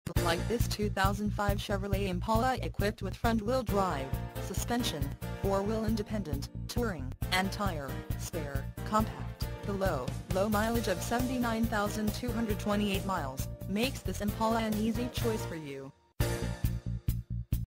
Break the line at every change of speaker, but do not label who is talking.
Like this 2005 Chevrolet Impala equipped with front-wheel drive, suspension, 4-wheel independent, touring, and tire, spare, compact, the low mileage of 79,228 miles, makes this Impala an easy choice for you.